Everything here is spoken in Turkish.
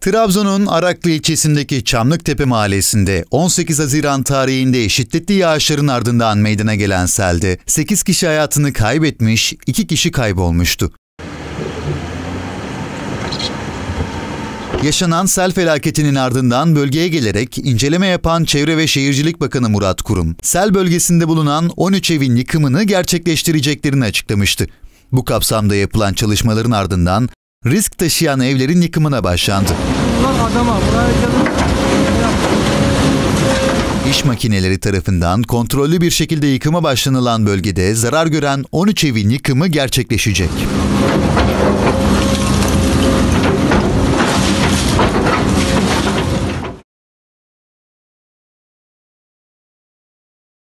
Trabzon'un Araklı ilçesindeki Çamlıktepe mahallesinde 18 Haziran tarihinde şiddetli yağışların ardından meydana gelen selde 8 kişi hayatını kaybetmiş, 2 kişi kaybolmuştu. Yaşanan sel felaketinin ardından bölgeye gelerek inceleme yapan Çevre ve Şehircilik Bakanı Murat Kurum, sel bölgesinde bulunan 13 evin yıkımını gerçekleştireceklerini açıklamıştı. Bu kapsamda yapılan çalışmaların ardından risk taşıyan evlerin yıkımına başlandı. İş makineleri tarafından kontrollü bir şekilde yıkıma başlanılan bölgede zarar gören 13 evin yıkımı gerçekleşecek.